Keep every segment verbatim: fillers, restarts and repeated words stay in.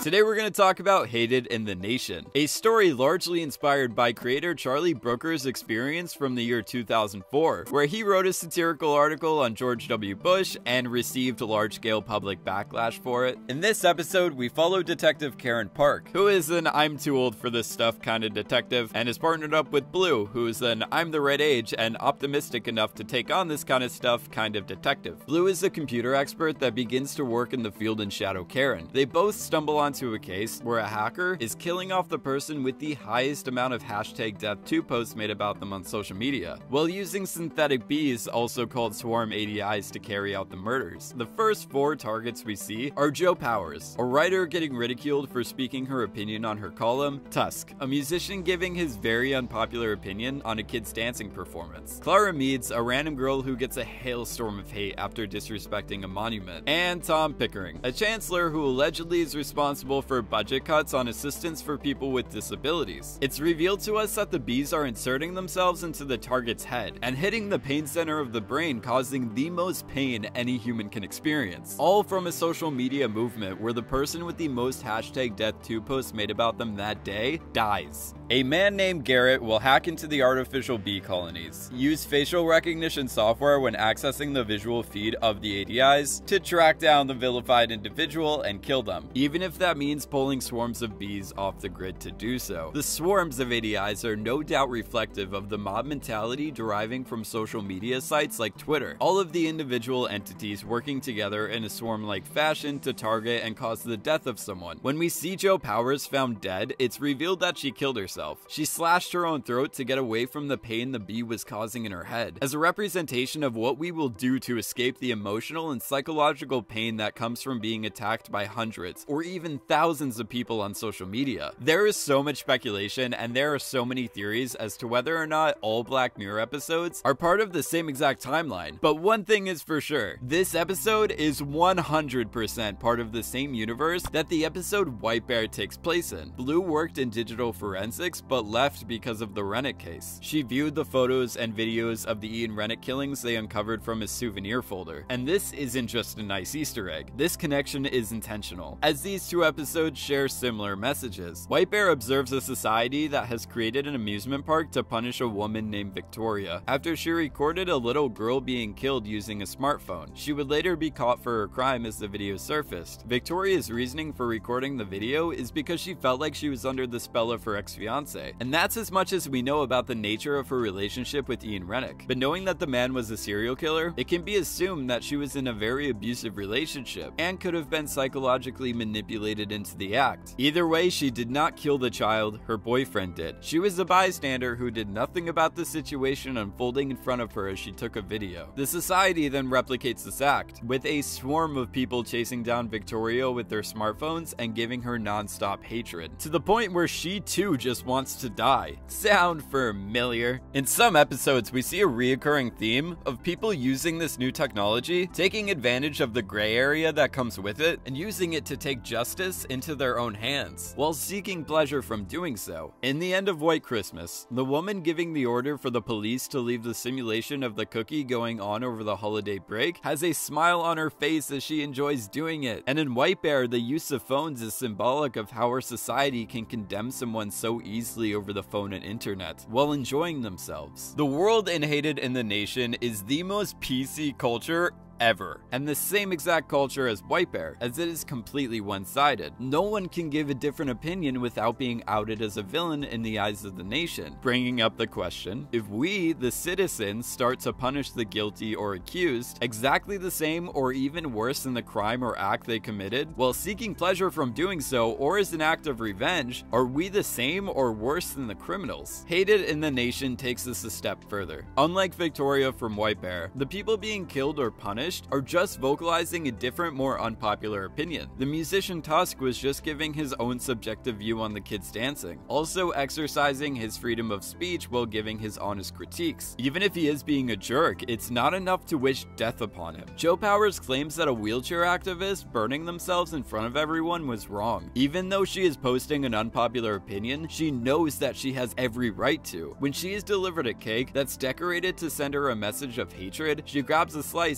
Today we're going to talk about Hated in the Nation, a story largely inspired by creator Charlie Brooker's experience from the year two thousand four, where he wrote a satirical article on George W. Bush and received large-scale public backlash for it. In this episode, we follow Detective Karen Park, who is an I'm too old for this stuff kind of detective, and is partnered up with Blue, who is an I'm the right age and optimistic enough to take on this kind of stuff kind of detective. Blue is a computer expert that begins to work in the field and shadow Karen. They both stumble onto a case where a hacker is killing off the person with the highest amount of hashtag death two posts made about them on social media, while using synthetic bees, also called swarm A D Is, to carry out the murders. The first four targets we see are Joe Powers, a writer getting ridiculed for speaking her opinion on her column, Tusk, a musician giving his very unpopular opinion on a kid's dancing performance, Clara Meads, a random girl who gets a hailstorm of hate after disrespecting a monument, and Tom Pickering, a chancellor who allegedly is responsible for budget cuts on assistance for people with disabilities. It's revealed to us that the bees are inserting themselves into the target's head and hitting the pain center of the brain, causing the most pain any human can experience. All from a social media movement where the person with the most hashtag death two posts made about them that day dies. A man named Garrett will hack into the artificial bee colonies, use facial recognition software when accessing the visual feed of the A D Is to track down the vilified individual and kill them, even if that means pulling swarms of bees off the grid to do so. The swarms of A D Is are no doubt reflective of the mob mentality deriving from social media sites like Twitter, all of the individual entities working together in a swarm-like fashion to target and cause the death of someone. When we see Joe Powers found dead, it's revealed that she killed herself. She slashed her own throat to get away from the pain the bee was causing in her head, as a representation of what we will do to escape the emotional and psychological pain that comes from being attacked by hundreds or even thousands of people on social media. There is so much speculation and there are so many theories as to whether or not all Black Mirror episodes are part of the same exact timeline, but one thing is for sure, this episode is one hundred percent part of the same universe that the episode White Bear takes place in. Blue worked in digital forensics but left because of the Rennick case. She viewed the photos and videos of the Ian Rennick killings they uncovered from his souvenir folder. And this isn't just a nice Easter egg. This connection is intentional, as these two episodes share similar messages. White Bear observes a society that has created an amusement park to punish a woman named Victoria after she recorded a little girl being killed using a smartphone. She would later be caught for her crime as the video surfaced. Victoria's reasoning for recording the video is because she felt like she was under the spell of her ex-fiance, and that's as much as we know about the nature of her relationship with Ian Rennick. But knowing that the man was a serial killer, it can be assumed that she was in a very abusive relationship and could have been psychologically manipulated into the act. Either way, she did not kill the child, her boyfriend did. She was a bystander who did nothing about the situation unfolding in front of her as she took a video. The society then replicates this act, with a swarm of people chasing down Victoria with their smartphones and giving her non-stop hatred, to the point where she too just wants to die. Sound familiar? In some episodes, we see a reoccurring theme of people using this new technology, taking advantage of the gray area that comes with it, and using it to take justice into their own hands, while seeking pleasure from doing so. In the end of White Christmas, the woman giving the order for the police to leave the simulation of the cookie going on over the holiday break has a smile on her face as she enjoys doing it. And in White Bear, the use of phones is symbolic of how our society can condemn someone so easily over the phone and internet while enjoying themselves. The world in Hated in the Nation is the most P C culture ever, and the same exact culture as White Bear, as it is completely one-sided. No one can give a different opinion without being outed as a villain in the eyes of the nation, bringing up the question, if we, the citizens, start to punish the guilty or accused exactly the same or even worse than the crime or act they committed, while seeking pleasure from doing so or as an act of revenge, are we the same or worse than the criminals? Hated in the Nation takes this a step further. Unlike Victoria from White Bear, the people being killed or punished are just vocalizing a different, more unpopular opinion. The musician Tusk was just giving his own subjective view on the kids dancing, also exercising his freedom of speech while giving his honest critiques. Even if he is being a jerk, it's not enough to wish death upon him. Joe Powers claims that a wheelchair activist burning themselves in front of everyone was wrong. Even though she is posting an unpopular opinion, she knows that she has every right to. When she is delivered a cake that's decorated to send her a message of hatred, she grabs a slice and her husband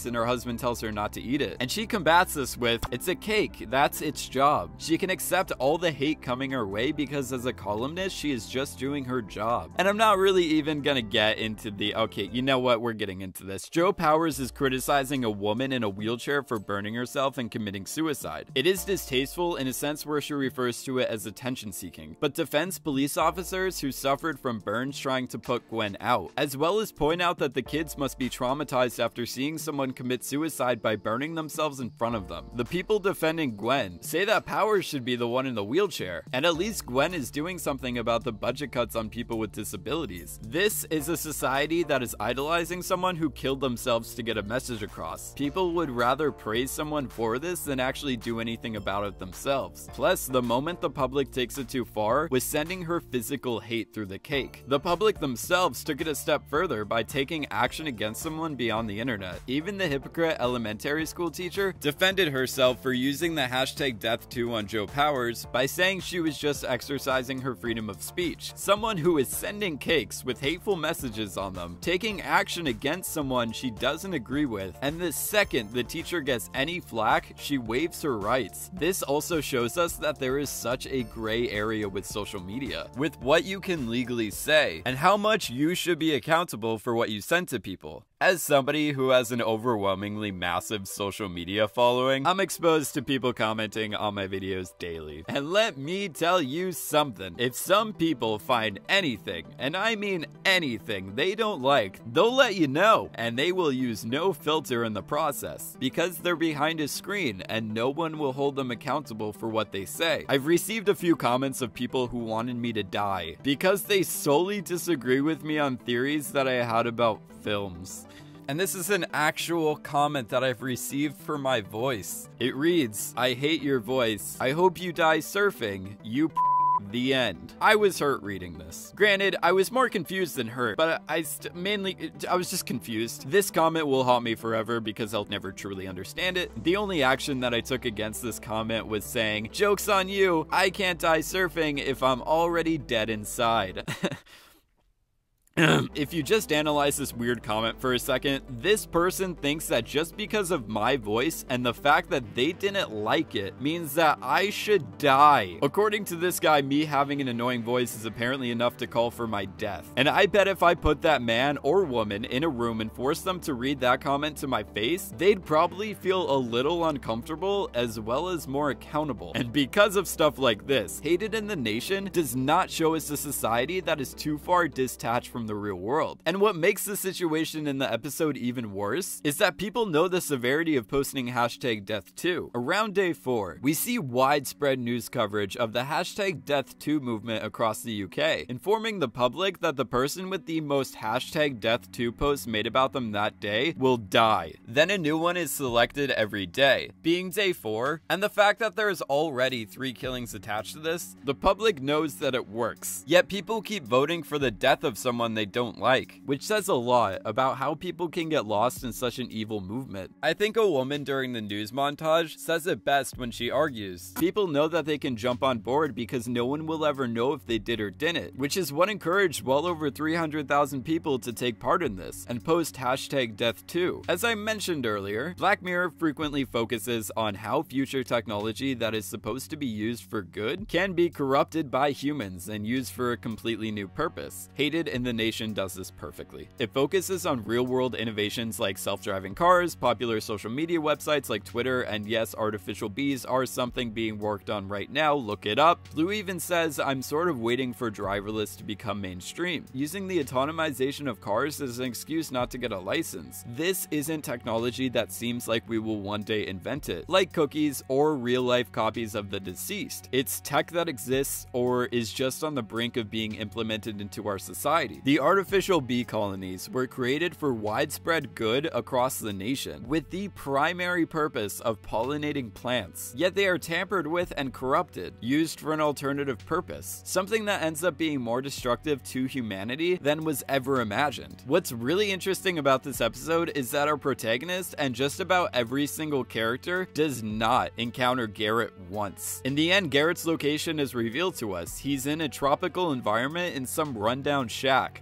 husband tells her not to eat it. And she combats this with, it's a cake, that's its job. She can accept all the hate coming her way because as a columnist, she is just doing her job. And I'm not really even gonna get into the, okay, you know what, we're getting into this. Joe Powers is criticizing a woman in a wheelchair for burning herself and committing suicide. It is distasteful in a sense where she refers to it as attention seeking, but defends police officers who suffered from burns trying to put Gwen out, as well as point out that the kids must be traumatized after seeing someone commit suicide by burning themselves in front of them. The people defending Gwen say that Powers should be the one in the wheelchair, and at least Gwen is doing something about the budget cuts on people with disabilities. This is a society that is idolizing someone who killed themselves to get a message across. People would rather praise someone for this than actually do anything about it themselves. Plus, the moment the public takes it too far was sending her physical hate through the cake. The public themselves took it a step further by taking action against someone beyond the internet. Even the hypocrite elementary school teacher defended herself for using the hashtag death two on Joe Powers by saying she was just exercising her freedom of speech. Someone who is sending cakes with hateful messages on them, taking action against someone she doesn't agree with, and the second the teacher gets any flack, she waives her rights. This also shows us that there is such a gray area with social media, with what you can legally say, and how much you should be accountable for what you send to people. As somebody who has an overwhelmingly massive social media following, I'm exposed to people commenting on my videos daily. And let me tell you something, if some people find anything, and I mean anything, they don't like, they'll let you know, and they will use no filter in the process, because they're behind a screen and no one will hold them accountable for what they say. I've received a few comments of people who wanted me to die because they solely disagree with me on theories that I had about films. And this is an actual comment that I've received for my voice. It reads, "I hate your voice. I hope you die surfing. You p the end." I was hurt reading this. Granted, I was more confused than hurt, but I st mainly, I was just confused. This comment will haunt me forever because I'll never truly understand it. The only action that I took against this comment was saying, "Joke's on you. I can't die surfing if I'm already dead inside." If you just analyze this weird comment for a second, this person thinks that just because of my voice and the fact that they didn't like it means that I should die. According to this guy, me having an annoying voice is apparently enough to call for my death. And I bet if I put that man or woman in a room and forced them to read that comment to my face, they'd probably feel a little uncomfortable as well as more accountable. And because of stuff like this, Hated in the Nation does not show us a society that is too far detached from the real world. And what makes the situation in the episode even worse is that people know the severity of posting hashtag death two. Around day four, we see widespread news coverage of the hashtag death two movement across the U K, informing the public that the person with the most hashtag death two posts made about them that day will die. Then a new one is selected every day. Being day four, and the fact that there is already three killings attached to this, the public knows that it works. Yet people keep voting for the death of someone they don't like, which says a lot about how people can get lost in such an evil movement. I think a woman during the news montage says it best when she argues, people know that they can jump on board because no one will ever know if they did or didn't, which is what encouraged well over three hundred thousand people to take part in this and post hashtag death two. As I mentioned earlier, Black Mirror frequently focuses on how future technology that is supposed to be used for good can be corrupted by humans and used for a completely new purpose. Hated in the Nation does this perfectly. It focuses on real-world innovations like self-driving cars, popular social media websites like Twitter, and yes, artificial bees are something being worked on right now, look it up. Blue even says, "I'm sort of waiting for driverless to become mainstream," using the autonomization of cars as an excuse not to get a license. This isn't technology that seems like we will one day invent it, like cookies or real-life copies of the deceased. It's tech that exists or is just on the brink of being implemented into our society. The artificial bee colonies were created for widespread good across the nation, with the primary purpose of pollinating plants. Yet they are tampered with and corrupted, used for an alternative purpose, something that ends up being more destructive to humanity than was ever imagined. What's really interesting about this episode is that our protagonist and just about every single character does not encounter Garrett once. In the end, Garrett's location is revealed to us. He's in a tropical environment in some rundown shack.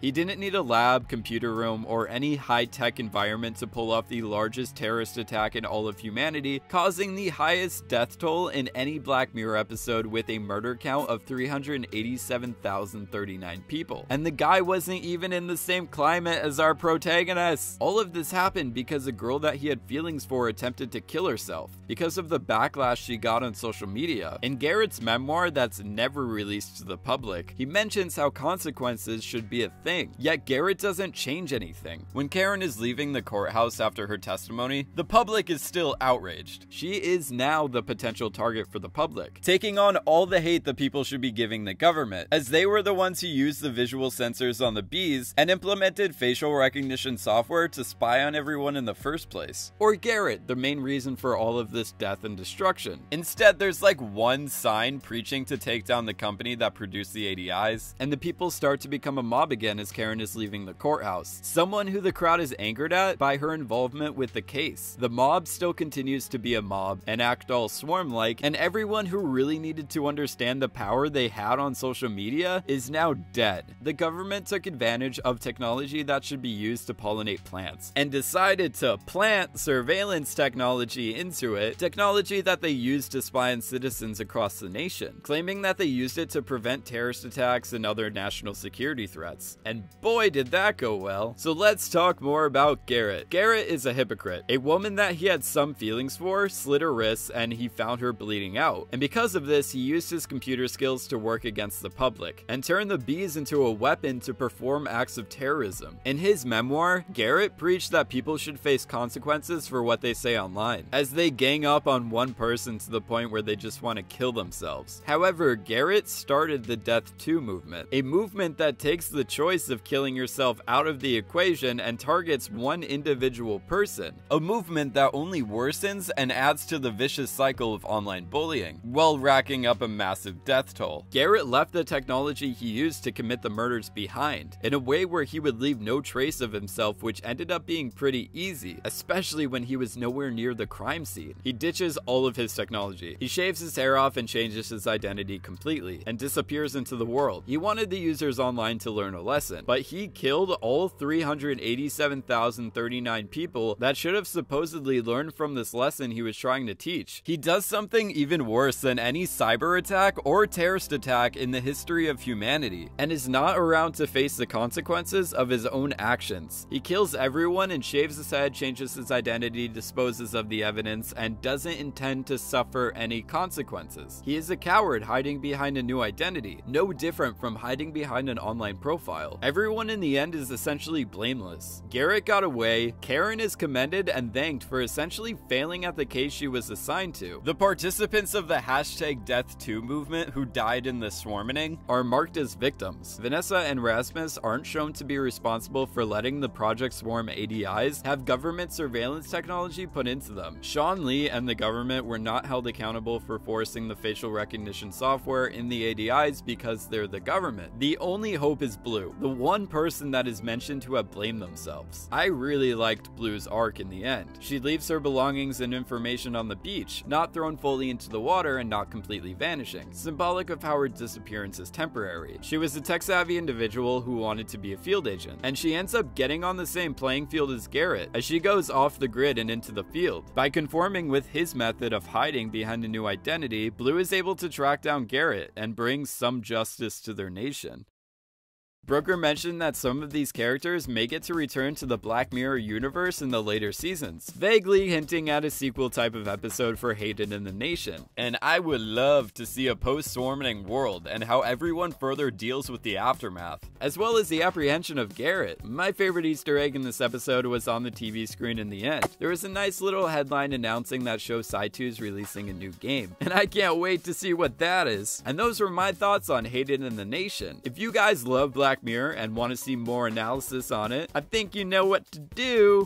He didn't need a lab, computer room, or any high-tech environment to pull off the largest terrorist attack in all of humanity, causing the highest death toll in any Black Mirror episode with a murder count of three hundred eighty-seven thousand thirty-nine people. And the guy wasn't even in the same climate as our protagonist. All of this happened because a girl that he had feelings for attempted to kill herself because of the backlash she got on social media. In Garrett's memoir that's never released to the public, he mentions how consequences should be a thing, yet Garrett doesn't change anything. When Karen is leaving the courthouse after her testimony, the public is still outraged. She is now the potential target for the public, taking on all the hate the people should be giving the government, as they were the ones who used the visual sensors on the bees and implemented facial recognition software to spy on everyone in the first place. Or Garrett, the main reason for all of this death and destruction. Instead, there's like one sign preaching to take down the company that produced the A D Is, and the people start to become a mob again as Karen is leaving the courthouse, someone who the crowd is angered at by her involvement with the case. The mob still continues to be a mob and act all swarm-like, and everyone who really needed to understand the power they had on social media is now dead. The government took advantage of technology that should be used to pollinate plants, and decided to plant surveillance technology into it, technology that they used to spy on citizens across the nation, claiming that they used it to prevent terrorist attacks and other national security threats. And boy did that go well. So let's talk more about Garrett. Garrett is a hypocrite. A woman that he had some feelings for slit her wrists and he found her bleeding out. And because of this, he used his computer skills to work against the public and turn the bees into a weapon to perform acts of terrorism. In his memoir, Garrett preached that people should face consequences for what they say online, as they gang up on one person to the point where they just want to kill themselves. However, Garrett started the Death two movement, a movement that takes the choice of killing yourself out of the equation and targets one individual person, a movement that only worsens and adds to the vicious cycle of online bullying, while racking up a massive death toll. Garrett left the technology he used to commit the murders behind, in a way where he would leave no trace of himself, which ended up being pretty easy, especially when he was nowhere near the crime scene. He ditches all of his technology. He shaves his hair off and changes his identity completely, and disappears into the world. He wanted the users online to learn a lesson, but he killed all three hundred eighty-seven thousand thirty-nine people that should have supposedly learned from this lesson he was trying to teach. He does something even worse than any cyber attack or terrorist attack in the history of humanity, and is not around to face the consequences of his own actions. He kills everyone and shaves his head, changes his identity, disposes of the evidence, and doesn't intend to suffer any consequences. He is a coward hiding behind a new identity, no different from hiding behind an online profile. Everyone in the end is essentially blameless. Garrett got away, Karen is commended and thanked for essentially failing at the case she was assigned to. The participants of the hashtag Death two movement who died in the swarming are marked as victims. Vanessa and Rasmus aren't shown to be responsible for letting the Project Swarm A D Is have government surveillance technology put into them. Sean Lee and the government were not held accountable for forcing the facial recognition software in the A D Is because they're the government. The only hope is Blue, the one person that is mentioned to have blamed themselves. I really liked Blue's arc in the end. She leaves her belongings and information on the beach, not thrown fully into the water and not completely vanishing, symbolic of how her disappearance is temporary. She was a tech-savvy individual who wanted to be a field agent, and she ends up getting on the same playing field as Garrett as she goes off the grid and into the field. By conforming with his method of hiding behind a new identity, Blue is able to track down Garrett and bring some justice to their nation. Brooker mentioned that some of these characters may get to return to the Black Mirror universe in the later seasons, vaguely hinting at a sequel type of episode for Hayden and the Nation. And I would love to see a post-Swarming world and how everyone further deals with the aftermath, as well as the apprehension of Garrett. My favorite Easter egg in this episode was on the T V screen in the end. There was a nice little headline announcing that Show Side two is releasing a new game, and I can't wait to see what that is. And those were my thoughts on Hayden and the Nation. If you guys love Black Black Mirror and want to see more analysis on it, I think you know what to do.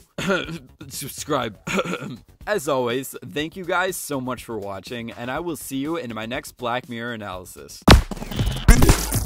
Subscribe. As always, thank you guys so much for watching, and I will see you in my next Black Mirror analysis.